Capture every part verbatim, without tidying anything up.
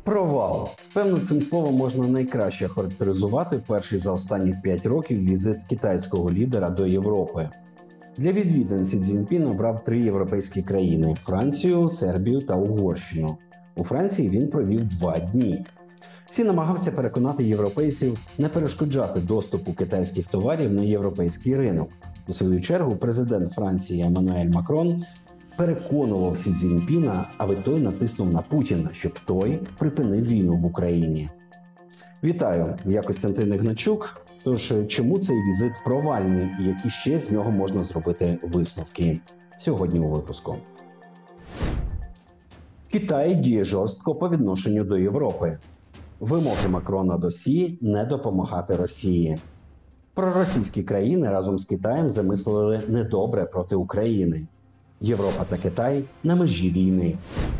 Провал. Певно, цим словом можна найкраще характеризувати перший за останні п'ять років візит китайського лідера до Європи. Для відвідин Сі Цзіньпін обрав три європейські країни – Францію, Сербію та Угорщину. У Франції він провів два дні. Сі намагався переконати європейців не перешкоджати доступу китайських товарів на європейський ринок. У свою чергу президент Франції Еммануель Макрон переконував Сі Цзіньпіна, аби той натиснув на Путіна, щоб той припинив війну в Україні. Вітаю, я Костянтин Ігначук. Тож, чому цей візит провальний і які ще з нього можна зробити висновки? Сьогодні у випуску. Китай діє жорстко по відношенню до Європи. Вимоги Макрона до Сі – не допомагати Росії. Проросійські країни разом з Китаєм замислили недобре проти України. Європа та Китай на межі війни.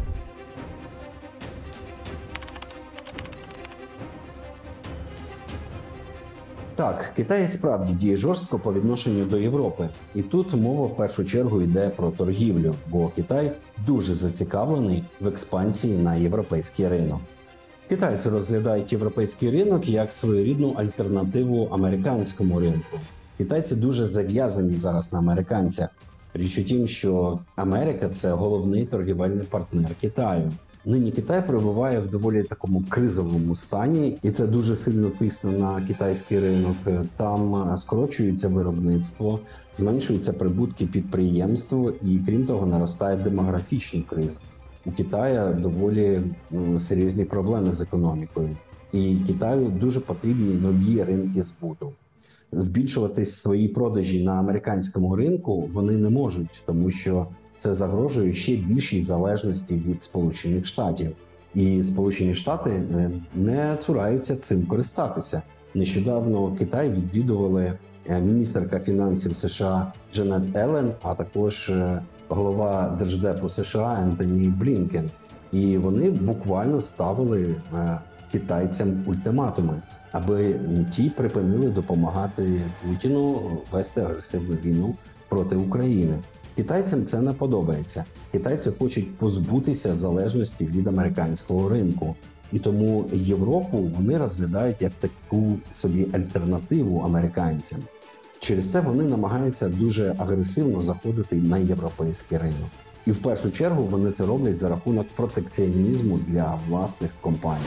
Так, Китай справді діє жорстко по відношенню до Європи. І тут мова в першу чергу йде про торгівлю, бо Китай дуже зацікавлений в експансії на європейський ринок. Китайці розглядають європейський ринок як своєрідну альтернативу американському ринку. Китайці дуже зав'язані зараз на американцях. Річ у тім, що Америка – це головний торгівельний партнер Китаю. Нині Китай перебуває в доволі такому кризовому стані, і це дуже сильно тисне на китайський ринок. Там скорочується виробництво, зменшуються прибутки підприємств і, крім того, наростає демографічна криза. У Китаю доволі серйозні проблеми з економікою. І Китаю дуже потрібні нові ринки збуту. Збільшувати свої продажі на американському ринку вони не можуть, тому що це загрожує ще більшій залежності від Сполучених Штатів. І Сполучені Штати не цураються цим користатися. Нещодавно Китай відвідували міністерка фінансів США Джанет Елен, а також голова Держдепу США Ентоні Блінкен. І вони буквально ставили китайцям ультиматуми, аби ті припинили допомагати Путіну вести агресивну війну проти України. Китайцям це не подобається. Китайці хочуть позбутися залежності від американського ринку. І тому Європу вони розглядають як таку собі альтернативу американцям. Через це вони намагаються дуже агресивно заходити на європейський ринок. І в першу чергу вони це роблять за рахунок протекціонізму для власних компаній.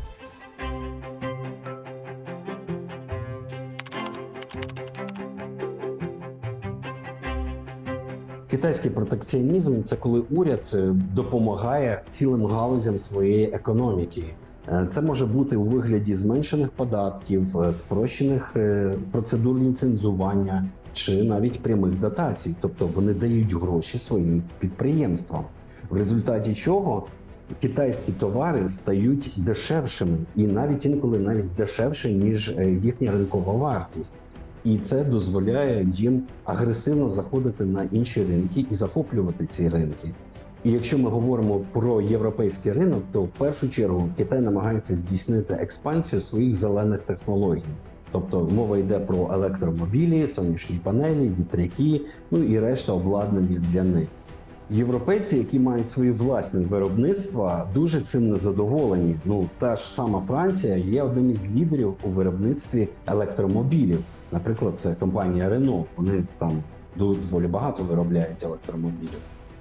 Китайський протекціонізм – це коли уряд допомагає цілим галузям своєї економіки. Це може бути у вигляді зменшених податків, спрощених процедур ліцензування чи навіть прямих дотацій. Тобто вони дають гроші своїм підприємствам. В результаті чого китайські товари стають дешевшими і навіть інколи навіть дешевше, ніж їхня ринкова вартість. І це дозволяє їм агресивно заходити на інші ринки і захоплювати ці ринки. І якщо ми говоримо про європейський ринок, то в першу чергу Китай намагається здійснити експансію своїх зелених технологій. Тобто мова йде про електромобілі, сонячні панелі, вітряки, ну і решта обладнання для них. Європейці, які мають свої власні виробництва, дуже цим незадоволені. Ну, та ж сама Франція є одним із лідерів у виробництві електромобілів. Наприклад, це компанія Renault, вони там доволі багато виробляють електромобілів.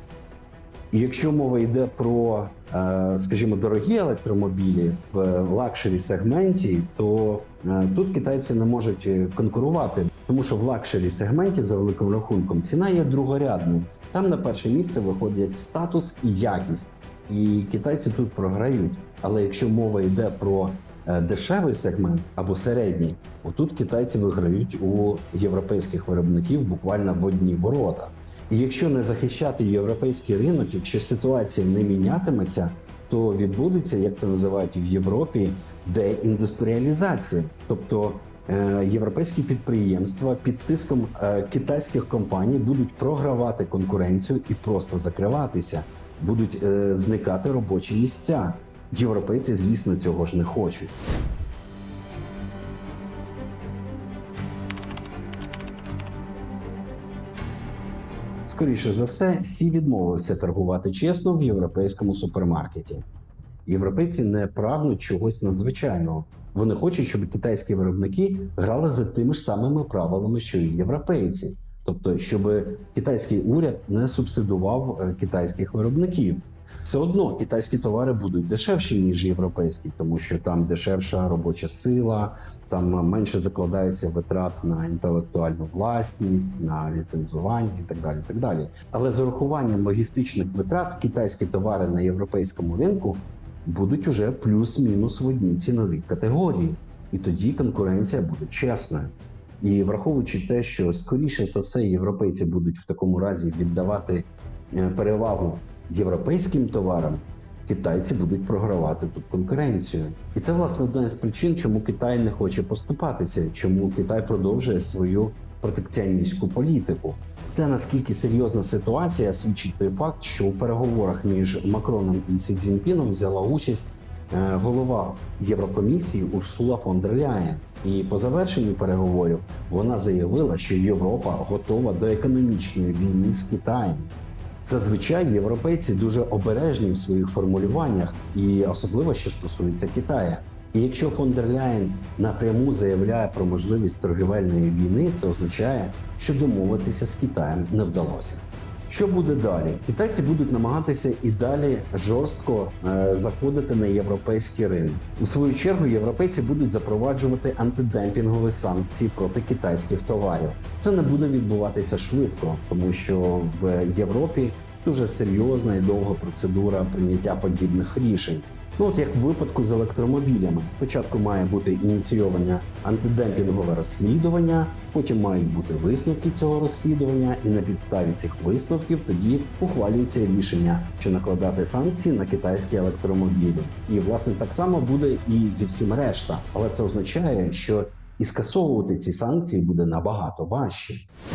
І якщо мова йде про, скажімо, дорогі електромобілі в лакшері-сегменті, то тут китайці не можуть конкурувати, тому що в лакшері-сегменті, за великим рахунком, ціна є другорядною. Там на перше місце виходять статус і якість, і китайці тут програють. Але якщо мова йде про дешевий сегмент або середній, отут китайці виграють у європейських виробників буквально в одні ворота. І якщо не захищати європейський ринок, якщо ситуація не мінятиметься, то відбудеться, як це називають в Європі, деіндустріалізація. Тобто європейські підприємства під тиском китайських компаній будуть програвати конкуренцію і просто закриватися, будуть зникати робочі місця. Європейці, звісно, цього ж не хочуть. Скоріше за все, Сі відмовився торгувати чесно в європейському супермаркеті. Європейці не прагнуть чогось надзвичайного. Вони хочуть, щоб китайські виробники грали за тими ж самими правилами, що і європейці. Тобто, щоб китайський уряд не субсидував китайських виробників. Все одно китайські товари будуть дешевші, ніж європейські, тому що там дешевша робоча сила, там менше закладається витрат на інтелектуальну власність, на ліцензування і так далі. так далі. Але з урахуванням логістичних витрат китайські товари на європейському ринку будуть уже плюс-мінус в одній ціновій категорії. І тоді конкуренція буде чесною. І враховуючи те, що скоріше за все європейці будуть в такому разі віддавати перевагу європейським товарам, китайці будуть програвати тут конкуренцію. І це, власне, одна з причин, чому Китай не хоче поступатися, чому Китай продовжує свою протекціоністську політику. Те, наскільки серйозна ситуація, свідчить той факт, що у переговорах між Макроном і Сі Цзіньпіном взяла участь голова Єврокомісії Урсула фон дер Ляєн. І по завершенню переговорів вона заявила, що Європа готова до економічної війни з Китаєм. Зазвичай європейці дуже обережні в своїх формулюваннях, і особливо, що стосується Китаю. І якщо фон дер Ляєн напряму заявляє про можливість торгівельної війни, це означає, що домовитися з Китаєм не вдалося. Що буде далі? Китайці будуть намагатися і далі жорстко е, заходити на європейський ринок. У свою чергу європейці будуть запроваджувати антидемпінгові санкції проти китайських товарів. Це не буде відбуватися швидко, тому що в Європі дуже серйозна і довга процедура прийняття подібних рішень. Ну от як в випадку з електромобілями. Спочатку має бути ініційоване антидемпінгове розслідування, потім мають бути висновки цього розслідування, і на підставі цих висновків тоді ухвалюється рішення, чи накладати санкції на китайські електромобілі. І, власне, так само буде і зі всім решта. Але це означає, що і скасовувати ці санкції буде набагато важче.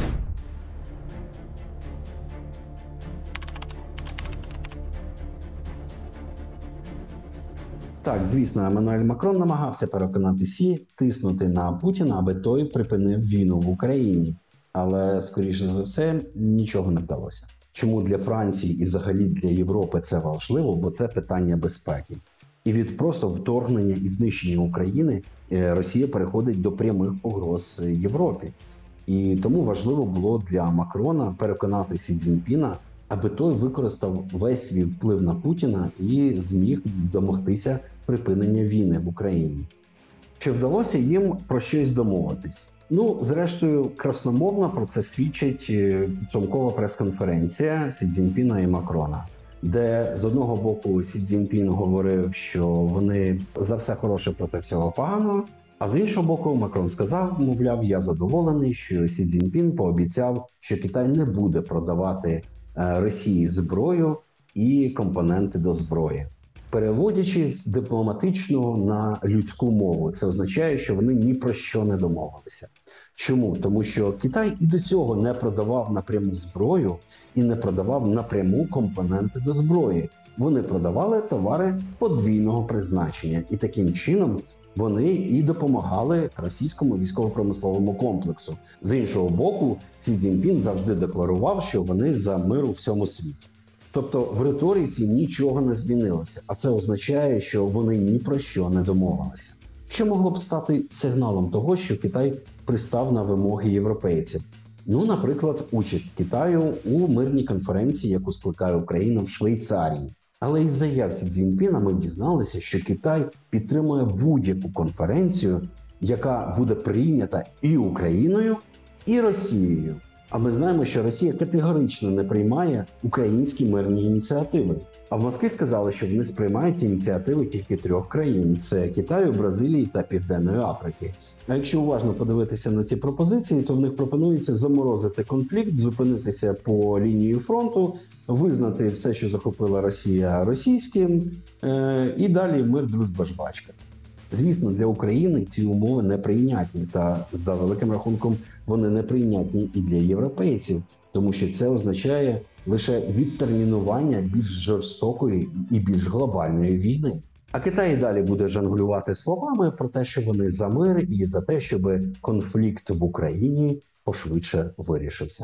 Так, звісно, Еммануель Макрон намагався переконати Сі тиснути на Путіна, аби той припинив війну в Україні. Але, скоріше за все, нічого не вдалося. Чому для Франції і взагалі для Європи це важливо? Бо це питання безпеки. І від просто вторгнення і знищення України Росія переходить до прямих погроз Європі. І тому важливо було для Макрона переконати Сі Цзіньпіна, аби той використав весь свій вплив на Путіна і зміг домогтися припинення війни в Україні. Чи вдалося їм про щось домовитись? Ну, зрештою, красномовно про це свідчить підсумкова прес-конференція Сі Цзіньпіна і Макрона, де з одного боку Сі Цзіньпін говорив, що вони за все хороше проти всього поганого, а з іншого боку Макрон сказав, мовляв, я задоволений, що Сі Цзіньпін пообіцяв, що Китай не буде продавати Росії зброю і компоненти до зброї. Переводячи з дипломатичного на людську мову, це означає, що вони ні про що не домовилися. Чому? Тому що Китай і до цього не продавав напряму зброю і не продавав напряму компоненти до зброї. Вони продавали товари подвійного призначення. І таким чином вони і допомагали російському військово-промисловому комплексу. З іншого боку, Сі Цзіньпін завжди декларував, що вони за мир у всьому світі. Тобто в риториці нічого не змінилося, а це означає, що вони ні про що не домовилися. Що могло б стати сигналом того, що Китай пристав на вимоги європейців? Ну, наприклад, участь Китаю у мирній конференції, яку скликає Україна в Швейцарії. Але із заяв Сі Цзіньпіна ми дізналися, що Китай підтримує будь-яку конференцію, яка буде прийнята і Україною, і Росією. А ми знаємо, що Росія категорично не приймає українські мирні ініціативи. А в Москві сказали, що вони сприймають ініціативи тільки трьох країн – це Китаю, Бразилії та Південної Африки. А якщо уважно подивитися на ці пропозиції, то в них пропонується заморозити конфлікт, зупинитися по лінії фронту, визнати все, що захопила Росія, російським, е- і далі мир, дружба, жвачка. Звісно, для України ці умови неприйнятні, та за великим рахунком вони неприйнятні і для європейців, тому що це означає лише відтермінування більш жорстокої і більш глобальної війни. А Китай і далі буде жонглювати словами про те, що вони за мир і за те, щоб конфлікт в Україні пошвидше вирішився.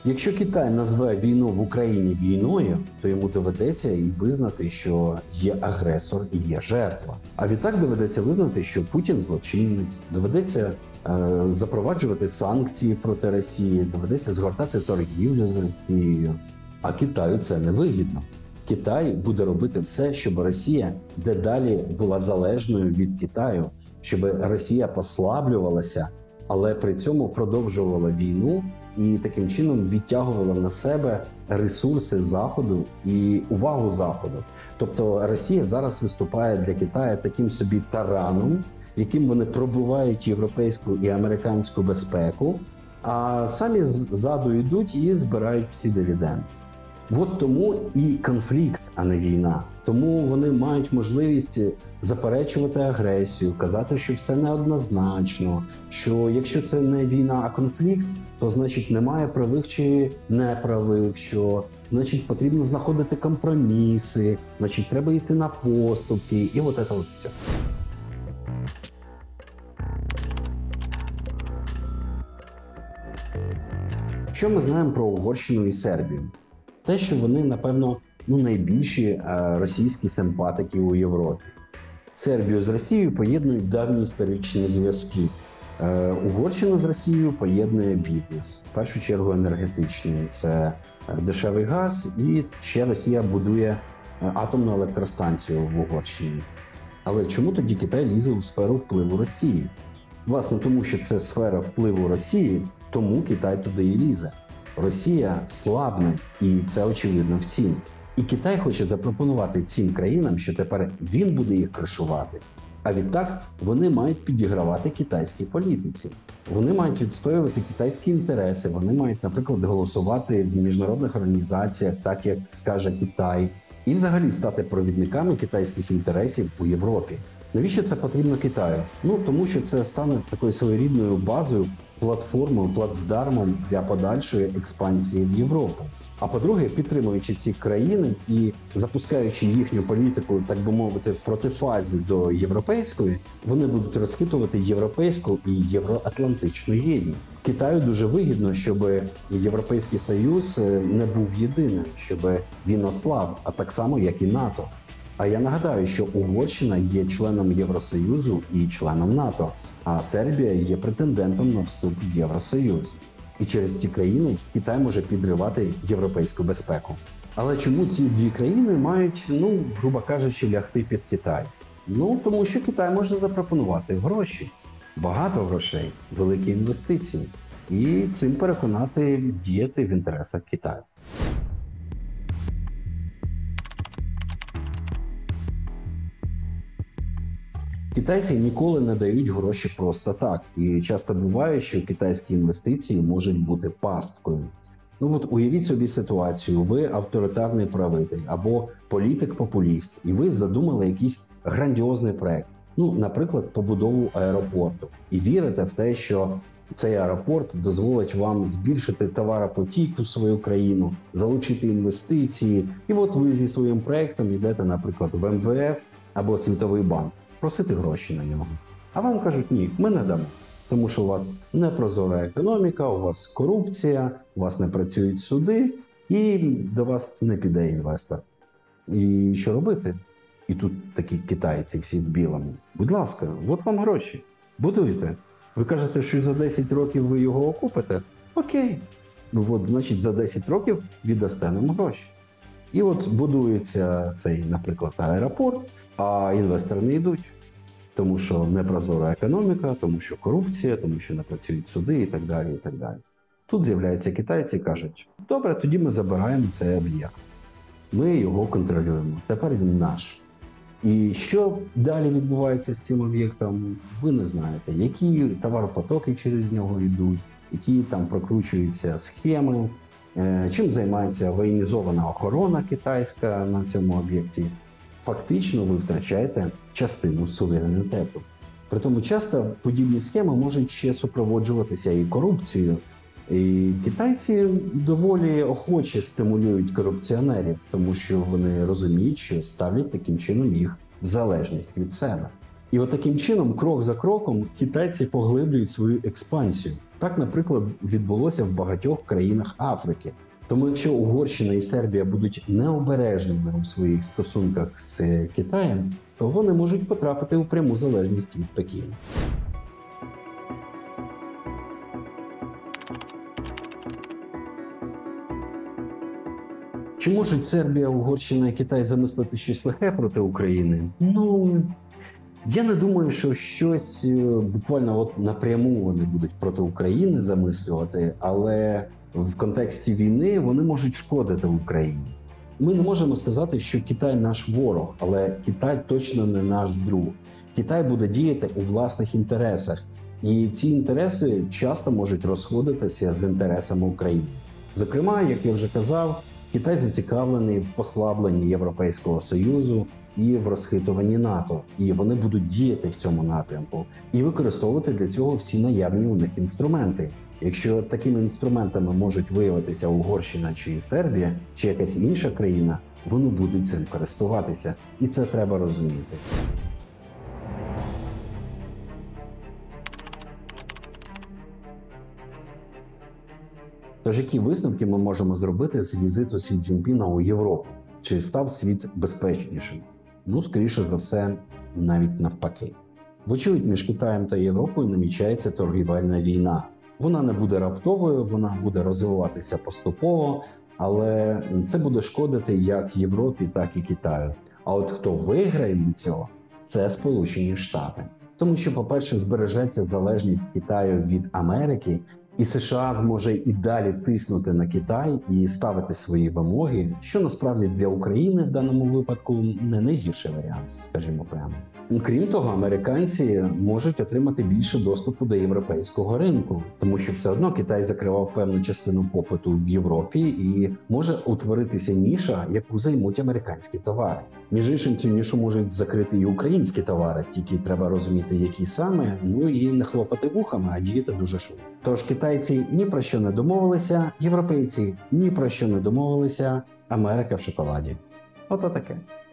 Якщо Китай назве війну в Україні війною, то йому доведеться і визнати, що є агресор і є жертва. А відтак доведеться визнати, що Путін злочинець, доведеться е, запроваджувати санкції проти Росії, доведеться згортати торгівлю з Росією. А Китаю це не вигідно. Китай буде робити все, щоб Росія дедалі була залежною від Китаю, щоб Росія послаблювалася, але при цьому продовжувала війну і таким чином відтягувала на себе ресурси Заходу і увагу Заходу. Тобто Росія зараз виступає для Китаю таким собі тараном, яким вони пробивають європейську і американську безпеку, а самі ззаду йдуть і збирають всі дивіденди. От тому і конфлікт, а не війна. Тому вони мають можливість заперечувати агресію, казати, що все неоднозначно, що якщо це не війна, а конфлікт, то значить немає правих чи неправих, що значить потрібно знаходити компроміси, значить треба йти на поступки і от це от все. Що ми знаємо про Угорщину і Сербію? Те, що вони, напевно, ну, найбільші російські симпатики у Європі. Сербію з Росією поєднують давні історичні зв'язки. Угорщину з Росією поєднує бізнес, в першу чергу енергетичний. Це дешевий газ, і ще Росія будує атомну електростанцію в Угорщині. Але чому тоді Китай лізе у сферу впливу Росії? Власне, тому що це сфера впливу Росії, тому Китай туди і лізе. Росія слабне, і це очевидно всім. І Китай хоче запропонувати цим країнам, що тепер він буде їх кришувати. А відтак вони мають підігравати китайській політиці. Вони мають відстоювати китайські інтереси, вони мають, наприклад, голосувати в міжнародних організаціях, так як скаже Китай, і взагалі стати провідниками китайських інтересів у Європі. Навіщо це потрібно Китаю? Ну, тому що це стане такою своєрідною базою, платформою, плацдармом для подальшої експансії в Європу. А по-друге, підтримуючи ці країни і запускаючи їхню політику, так би мовити, в протифазі до європейської, вони будуть розхитувати європейську і євроатлантичну єдність. Китаю дуже вигідно, щоб Європейський Союз не був єдиним, щоб він ослаб, а так само, як і НАТО. А я нагадаю, що Угорщина є членом Євросоюзу і членом НАТО, а Сербія є претендентом на вступ в Євросоюз. І через ці країни Китай може підривати європейську безпеку. Але чому ці дві країни мають, ну, грубо кажучи, лягти під Китай? Ну, тому що Китай може запропонувати гроші, багато грошей, великі інвестиції, і цим переконати діяти в інтересах Китаю. Китайці ніколи не дають гроші просто так. І часто буває, що китайські інвестиції можуть бути пасткою. Ну от уявіть собі ситуацію, ви авторитарний правитель або політик-популіст, і ви задумали якийсь грандіозний проект. Ну, наприклад, побудову аеропорту. І вірите в те, що цей аеропорт дозволить вам збільшити товаропотік у свою країну, залучити інвестиції. І от ви зі своїм проектом йдете, наприклад, в ем ве еф або Світовий банк. Просити гроші на нього. А вам кажуть, ні, ми не дамо. Тому що у вас непрозора економіка, у вас корупція, у вас не працюють суди, і до вас не піде інвестор. І що робити? І тут такі китайці всі в білому. Будь ласка, от вам гроші. Будуйте. Ви кажете, що за десять років ви його окупите? Окей. Ну от, значить, за десять років віддасте нам гроші. І от будується цей, наприклад, аеропорт, а інвестори не йдуть. Тому що непрозора економіка, тому що корупція, тому що не працюють суди і так далі, і так далі. Тут з'являються китайці і кажуть, добре, тоді ми забираємо цей об'єкт. Ми його контролюємо, тепер він наш. І що далі відбувається з цим об'єктом, ви не знаєте. Які товаропотоки через нього йдуть, які там прокручуються схеми, чим займається воєнізована охорона китайська на цьому об'єкті. Фактично ви втрачаєте частину суверенітету. Притому часто подібні схеми можуть ще супроводжуватися і корупцією. І китайці доволі охоче стимулюють корупціонерів, тому що вони розуміють, що ставлять таким чином їх в залежність від себе. І от таким чином, крок за кроком, китайці поглиблюють свою експансію. Так, наприклад, відбулося в багатьох країнах Африки. Тому якщо Угорщина і Сербія будуть необережними у своїх стосунках з Китаєм, то вони можуть потрапити у пряму залежність від Пекіну. Чи можуть Сербія, Угорщина і Китай замислити щось лихе проти України? Ну, я не думаю, що щось буквально от напряму вони будуть проти України замислювати, але в контексті війни вони можуть шкодити Україні. Ми не можемо сказати, що Китай наш ворог, але Китай точно не наш друг. Китай буде діяти у власних інтересах, і ці інтереси часто можуть розходитися з інтересами України. Зокрема, як я вже казав, Китай зацікавлений в послабленні Європейського Союзу і в розхитуванні НАТО. І вони будуть діяти в цьому напрямку і використовувати для цього всі наявні у них інструменти. Якщо такими інструментами можуть виявитися Угорщина чи Сербія, чи якась інша країна, вони будуть цим користуватися. І це треба розуміти. Тож які висновки ми можемо зробити з візиту Сі Цзіньпіна у Європу? Чи став світ безпечнішим? Ну, скоріше за все, навіть навпаки. Вочевидь, між Китаєм та Європою намічається торгівельна війна. Вона не буде раптовою, вона буде розвиватися поступово, але це буде шкодити як Європі, так і Китаю. А от хто виграє від цього – це Сполучені Штати. Тому що, по-перше, збережеться залежність Китаю від Америки, і США зможе і далі тиснути на Китай і ставити свої вимоги, що насправді для України в даному випадку не найгірший варіант, скажімо прямо. Крім того, американці можуть отримати більше доступу до європейського ринку, тому що все одно Китай закривав певну частину попиту в Європі і може утворитися ніша, яку займуть американські товари. Між іншим, цю нішу можуть закрити і українські товари, тільки треба розуміти, які саме, ну і не хлопати вухами, а діяти дуже швидко. Тож китайці ні про що не домовилися, європейці ні про що не домовилися, Америка в шоколаді. Ото таке.